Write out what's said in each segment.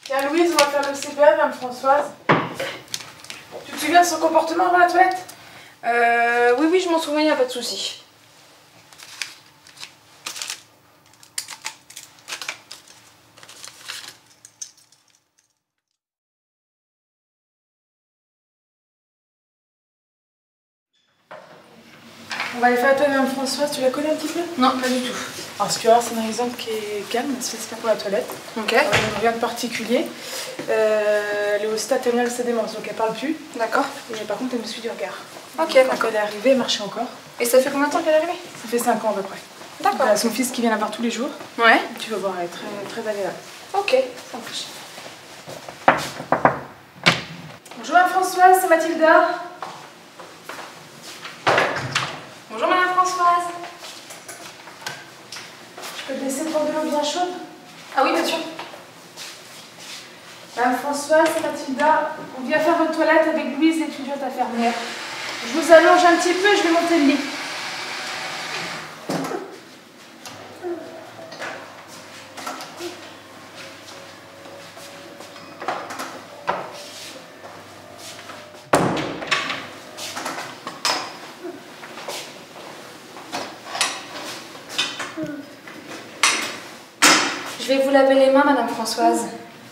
Tiens Louise, on va faire le CPA, Madame Françoise. Tu te souviens de son comportement avant la toilette? Oui, je m'en souviens, y a pas de souci. On va aller faire la toilette, Madame Françoise. Tu la connais un petit peu? Non, pas du tout. Alors, ce que tu vas voir, c'est un exemple qui est calme, elle se fait pour la toilette. Ok. Rien de particulier. Elle est au stade terminal de sa démence, donc elle parle plus. D'accord. Et par contre, elle me suit du regard. Ok, Quand d'accord. elle est arrivée, elle marchait encore. Et ça fait combien de temps qu'elle est arrivée? Ça fait 5 ans à peu près. D'accord. Elle a son fils qui vient la voir tous les jours. Ouais. Tu vas voir, elle est très, très agréable. Ok, ça marche. Bonjour Madame Françoise, c'est Mathilda. Bonjour Madame Françoise. Je peux te laisser prendre de l'eau bien chaude? Ah oui, bien sûr. Madame Françoise, c'est Mathilda. On vient faire votre toilette avec Louise, l'étudiante infirmière. Je vous allonge un petit peu et je vais monter le lit. Je vais vous laver les mains, Madame Françoise.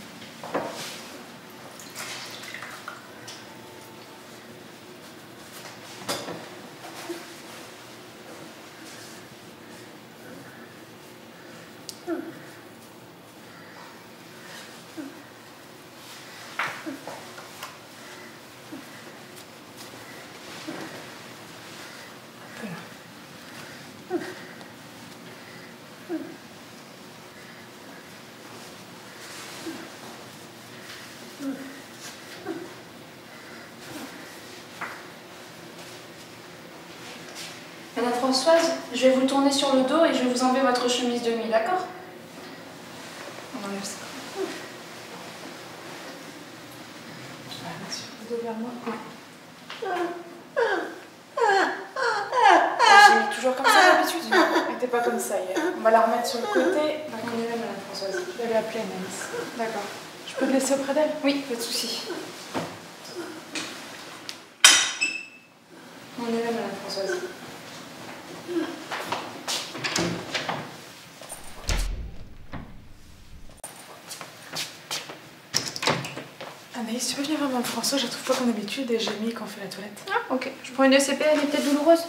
Madame Françoise, je vais vous tourner sur le dos et je vais vous enlever votre chemise de nuit, d'accord? On enlève ça. Le dos vers moi. Ouais. J'ai mis toujours comme ça d'habitude? Elle n'était pas comme ça hier. On va la remettre sur le côté. On est là, Madame Françoise. Je l'avais appelée Anaïs. D'accord. Je peux te laisser auprès d'elle? Oui, pas de souci. On est là, Madame Françoise. Anaïs, tu peux venir voir Madame Françoise? Je la trouve pas comme d'habitude et j'ai mis quand on fait la toilette. Ah, ok. Je prends une ECP, elle est peut-être douloureuse.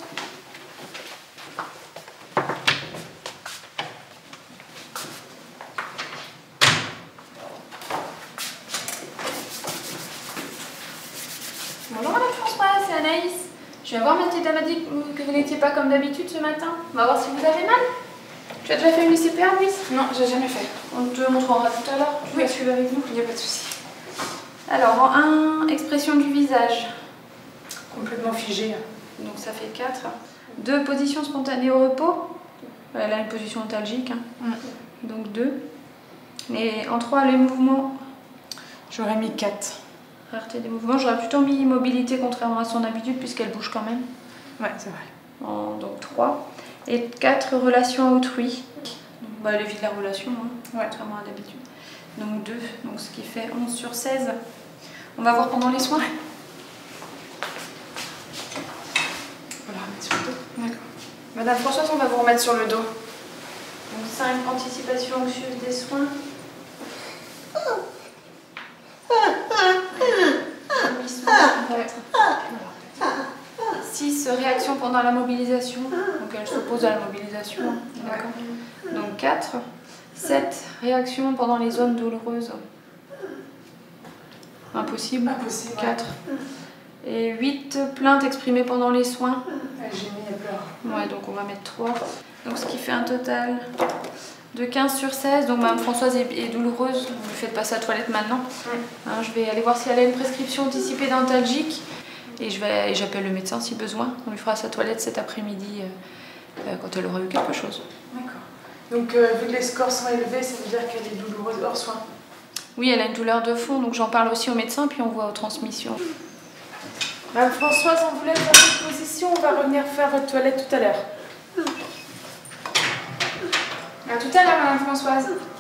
Bonjour Madame Françoise, c'est Anaïs. Je viens voir Mathilda m'a dit que vous n'étiez pas comme d'habitude ce matin. On va voir si vous avez mal. Tu as déjà fait une CPR, Louise? Non, j'ai jamais fait. On te montrera tout à l'heure. Tu Oui. vas suivre avec nous, il n'y a pas de souci. Alors, en 1, expression du visage. Complètement figée. Donc ça fait 4. 2, position spontanée au repos. Elle a une position antalgique. Hein. Donc 2. Et en 3, les mouvements. J'aurais mis 4. Rareté des mouvements. J'aurais plutôt mis immobilité contrairement à son habitude puisqu'elle bouge quand même. Ouais, c'est vrai. Donc 3. Et 4, relation à autrui. Donc, bah, elle évite la relation, hein, contrairement à d'habitude. Donc 2. Donc ce qui fait 11 sur 16. On va voir pendant les soins. On va la remettre sur le dos. D'accord. Madame Françoise, on va vous remettre sur le dos. Donc 5, anticipation anxieuse des soins. 6, réaction pendant la mobilisation. Donc elle s'oppose à la mobilisation. D'accord. Donc 4. 7, réaction pendant les zones douloureuses. Impossible. Impossible. 4. Et 8, plainte exprimée pendant les soins. J'ai mis, elle pleure. Ouais, donc on va mettre 3. Donc ce qui fait un total de 15 sur 16. Donc Mme Françoise est douloureuse. Vous lui faites passer à la toilette maintenant. Hein, je vais aller voir si elle a une prescription anticipée d'antalgique. Et j'appelle le médecin si besoin. On lui fera sa toilette cet après-midi quand elle aura eu quelque chose. D'accord. Donc vu que les scores sont élevés, ça veut dire qu'elle est douloureuse hors soin. Oui, elle a une douleur de fond, donc j'en parle aussi au médecin, puis on voit aux transmissions. Madame Françoise, on vous laisse dans cette position. On va revenir faire votre toilette tout à l'heure. À tout à l'heure, Madame Françoise.